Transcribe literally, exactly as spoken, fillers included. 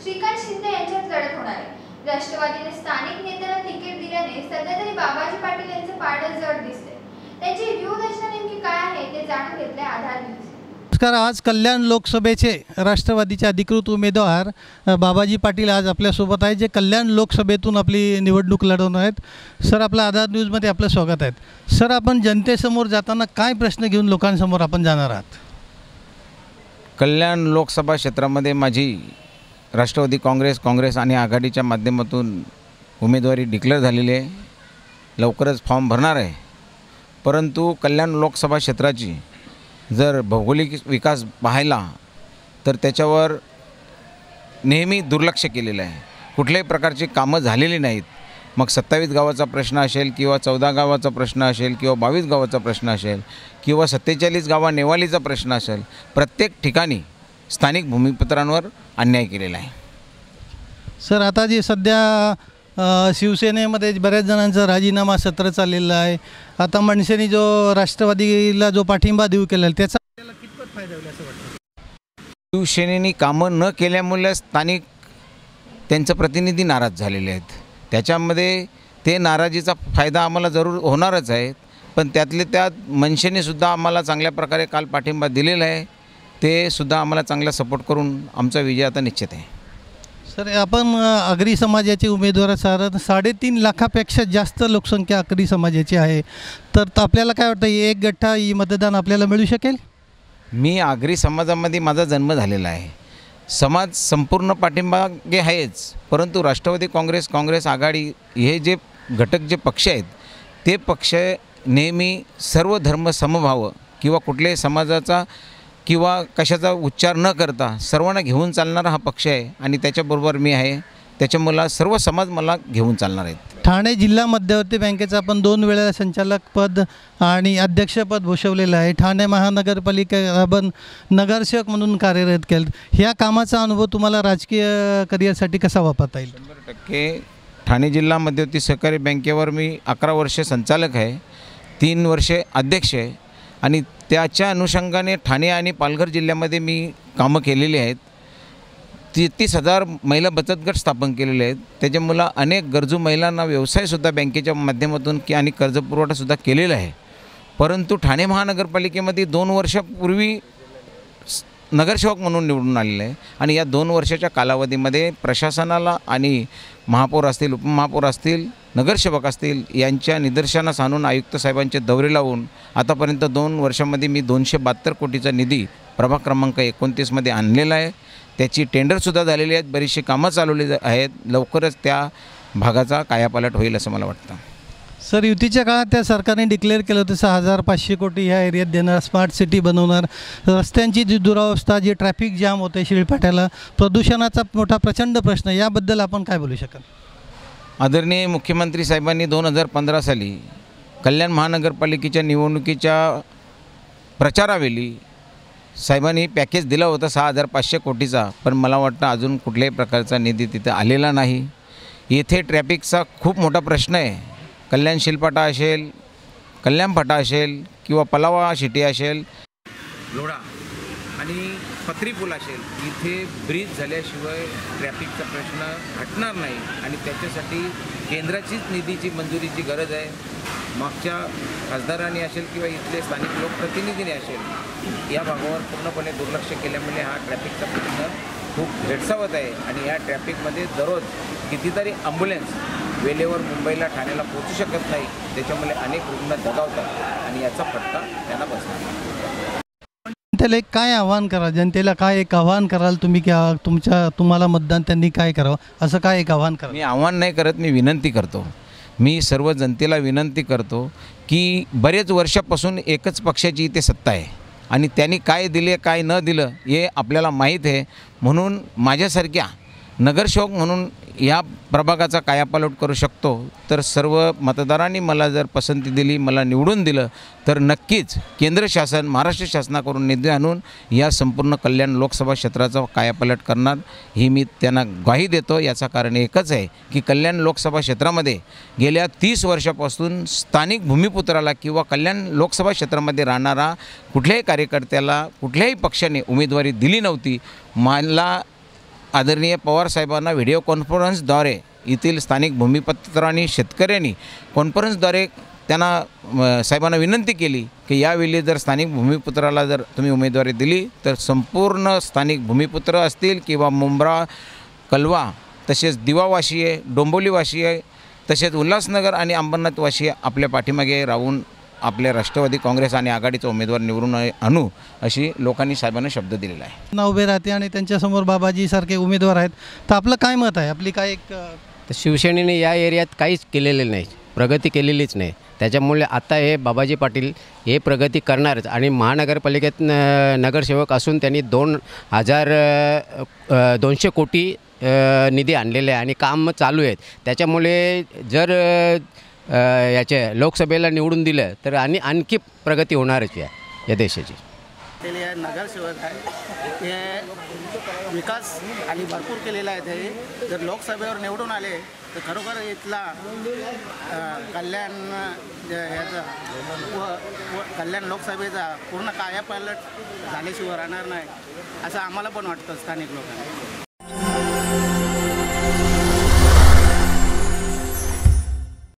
श्रीकांत शिंदे यांच्यात लढत होणार आहे। राष्ट्रवादीने स्थानिक नेत्याला तिकीट दिल्याने सध्या तरी बाबाजी पाटील यांचं पारडं जड दिसते। त्यांची व्यूहरचना नेमकी काय आहे ते जाणून घेतले आधार न्यूज। नमस्कार, आज कल्याण लोकसभेचे राष्ट्रवादीचे अधिकृत उमेदवार बाबाजी पाटील आज आपल्यासोबत आहेत, जे कल्याण लोकसभेतून आपली निवडणूक लढवणार आहेत। सर, आपल्या आधार न्यूजमध्ये आपलं स्वागत आहे। सर, आपण जनतेसमोर जाताना काय प्रश्न घेऊन लोकांसमोर आपण जाणार आहात? कल्याण लोकसभा क्षेत्रामध्ये माझी राष्ट्रवादी काँग्रेस काँग्रेस आणि आघाडीच्या माध्यमातून उमेदवारी डिक्लेअर झालेली आहे। लवकरच फॉर्म भरणार आहे। परंतु कल्याण लोकसभा क्षेत्राची जर भौगोलिक विकास पाहिला तर त्याच्यावर नेहमी दुर्लक्ष केलेलं आहे। कुठल्याही प्रकारची कामं झालेली नाहीत। मग सत्तावीस गावाचा प्रश्न असेल किंवा चौदा गावाचा प्रश्न असेल किंवा बावीस गावाचा प्रश्न असेल किंवा सत्तेचाळीस गावा नेवालीचा प्रश्न असेल, प्रत्येक ठिकाणी स्थानिक भूमिपुत्रांवर अन्याय केलेला आहे। सर, आता जे सध्या शिवसेनेमध्ये बऱ्याच जणांचा राजीनामा सत्र चाललेलं आहे। आता मनसेने जो राष्ट्रवादीला जो पाठिंबा देऊ केला त्याचा आपल्याला कितपत फायदा होईल असं वाटतं? शिवसेनेने कामं न केल्यामुळे स्थानिक त्यांचे प्रतिनिधी नाराज झालेले आहेत। त्याच्यामध्ये ते नाराजीचा फायदा आम्हाला जरूर होणारच आहे। पण त्यातले त्यात मनसेने सुद्धा आम्हाला चांगल्या प्रकारे काल पाठिंबा दिलेला आहे। ते सुद्धा आम्हाला चांगला सपोर्ट करून आमचा विजय आता निश्चित आहे। सर, आपण आगरी समाजाचे उमेदवार साधारण साडेतीन लाखापेक्षा जास्त लोकसंख्या आगरी समाजाची आहे, तर आपल्याला काय वाटतं एक गठ्ठा ही मतदान आपल्याला मिळू शकेल? मी आगरी समाजामध्ये माझा जन्म झालेला आहे। समाज संपूर्ण पाठिंबा जे आहेच, परंतु राष्ट्रवादी काँग्रेस काँग्रेस आघाडी हे जे घटक जे पक्ष आहेत ते पक्ष नेहमी सर्व धर्म समभाव किंवा कुठल्याही समाजाचा किंवा कशाचा उच्चार न करता सर्वांना घेऊन चालणारा हा पक्ष आहे आणि त्याच्याबरोबर मी आहे। त्याच्यामुळे सर्व समाज मला घेऊन चालणार आहेत। ठाणे जिल्हा मध्यवर्ती बँकेचं आपण दोन वेळा संचालक पद आणि अध्यक्षपद भूषवलेलं आहे। ठाणे महानगरपालिका आपण नगरसेवक म्हणून कार्यरत केलं। ह्या कामाचा अनुभव तुम्हाला राजकीय करिअरसाठी कसा वापरता येईल? शंभर टक्के ठाणे जिल्हा मध्यवर्ती सहकारी बँकेवर मी अकरा वर्षे संचालक आहे, तीन वर्षे अध्यक्ष आहे आणि त्याच्या अनुषंगाने ठाणे आणि पालघर जिल्ह्यामध्ये मी कामं केलेली आहेत। ती तीस हजार महिला बचत गट स्थापन केलेले आहेत। त्याच्यामुळे अनेक गरजू महिलांना व्यवसायसुद्धा बँकेच्या माध्यमातून की आणि कर्जपुरवठासुद्धा केलेला आहे। परंतु ठाणे महानगरपालिकेमध्ये दोन वर्षापूर्वी नगरसेवक म्हणून निवडून आलेलं आहे आणि या दोन वर्षाच्या कालावधीमध्ये प्रशासनाला आणि महापौर असतील, उपमहापौर असतील, नगरसेवक असतील यांच्या निदर्शनास आणून आयुक्त साहेबांचे दौरे लावून आतापर्यंत दोन वर्षामध्ये मी दोनशे बहात्तर कोटीचा निधी प्रभाग क्रमांक एकोणतीसमध्ये आणलेला आहे। त्याची टेंडरसुद्धा झालेली आहेत, बरीचशी कामं चालवली आहेत। लवकरच त्या भागाचा कायापालट होईल असं मला वाटतं। सर, युतीच्या काळात त्या सरकारने डिक्लेअर केलं होतं सहा हजार पाचशे कोटी ह्या एरियात देणार, स्मार्ट सिटी बनवणार। रस्त्यांची जी दुरावस्था, जी ट्रॅफिक जाम होते शिळपाट्याला, प्रदूषणाचा मोठा प्रचंड प्रश्न, याबद्दल आपण काय बोलू शकाल? आदरणीय मुख्यमंत्री साहेबांनी दोन हजार पंधरा साली कल्याण महानगरपालिकेच्या निवडणुकीच्या प्रचारावेळी साहेबांनी पॅकेज दिला होता सहा हजार पाचशे कोटीचा, पण मला वाटतं अजून कुठल्याही प्रकारचा निधी तिथं आलेला नाही। येथे ट्रॅफिकचा खूप मोठा प्रश्न आहे। कल्याण शिलपाटा असेल, कल्याण फाटा असेल किंवा पलावा सिटी असेल, लोढा आणि पत्री पूल असेल, इथे ब्रिज झाल्याशिवाय ट्रॅफिकचा प्रश्न हटणार नाही आणि त्याच्यासाठी केंद्राचीच निधीची मंजुरीची गरज आहे। मागच्या खासदारांनी असेल किंवा इथले स्थानिक लोकप्रतिनिधींनी असेल या भागावर पूर्णपणे दुर्लक्ष केल्यामुळे हा ट्रॅफिकचा प्रश्न खूप भेडसावत आहे आणि या ट्रॅफिकमध्ये दररोज कितीतरी ॲम्ब्युलन्स वेळेवर मुंबईला ठाण्याला पोहोचू शकत नाही। त्याच्यामुळे अनेक रुग्ण दगावतात आणि याचा फटका त्यांना बसणार। जनतेला एक काय आव्हान करा, जनतेला काय एक आव्हान कराल तुम्ही की तुमच्या तुम्हाला मतदान त्यांनी काय करावं असं काय एक आव्हान करा? मी आव्हान नाही करत, मी विनंती करतो। मी सर्व जनतेला विनंती करतो की बरेच वर्षापासून एकच पक्षाची इथे सत्ता आहे आणि त्यांनी काय दिले काय न दिलं हे आपल्याला माहीत आहे। म्हणून माझ्यासारख्या नगरसेवक म्हणून या प्रभागाचा कायापालट करू शकतो, तर सर्व मतदारांनी मला जर पसंती दिली, मला निवडून दिलं, तर नक्कीच केंद्र शासन महाराष्ट्र शासनाकडून निधी आणून या संपूर्ण कल्याण लोकसभा क्षेत्राचा कायापालट करणार ही मी त्यांना ग्वाही देतो। याचं कारण एकच आहे की कल्याण लोकसभा क्षेत्रामध्ये गेल्या तीस वर्षापासून स्थानिक भूमिपुत्राला किंवा कल्याण लोकसभा क्षेत्रामध्ये राहणारा कुठल्याही कार्यकर्त्याला कुठल्याही पक्षाने उमेदवारी दिली नव्हती। मला आदरणीय पवारसाहेबांना व्हिडिओ कॉन्फरन्सद्वारे येथील स्थानिक भूमिपुत्र आणि शेतकऱ्यांनी कॉन्फरन्सद्वारे त्यांना साहेबांना विनंती केली की यावेळी जर स्थानिक भूमिपुत्राला जर तुम्ही उमेदवारी दिली तर संपूर्ण स्थानिक भूमिपुत्र असतील किंवा मुंब्रा कलवा तसेच दिवावासीय डोंबिवलीवासीय तसेच उल्हासनगर आणि अंबरनाथवासीय आपल्या पाठीमागे राहून आपले राष्ट्रवादी काँग्रेस आणि आघाडीचा उमेदवार निवडून आणू अशी लोकांनी साहेबांना शब्द दिलेला आहे. ना उभे राहते आणि त्यांच्यासमोर बाबाजीसारखे उमेदवार आहेत, तर आपलं काय मत आहे? आपली काय एक अ, तर शिवसेनेने या एरियात काहीच केलेले नाही, प्रगती केलेलीच नाही. त्याच्यामुळे आता हे बाबाजी पाटील हे प्रगती करणारच आणि महानगरपालिकेत न- नगरसेवक असून त्यांनी दोन हजार अ, दोनशे कोटी अ, निधी आणलेले आहे आणि काम चालू आहेत. त्याच्यामुळे जर अ, याचे लोकसभेला निवडून दिलं तर आणि आणखी प्रगती होणारच या या देशाची. ते नगरसेवक आहे, हे विकास आणि भरपूर केलेला आहे. ते जर लोकसभेवर निवडून आले तर खरोखर इथला अ, कल्याण ज- याचा व व कल्याण लोकसभेचा पूर्ण कायापालट झाल्याशिवाय राहणार नाही असं आम्हाला पण वाटतं स्थानिक लोकांना.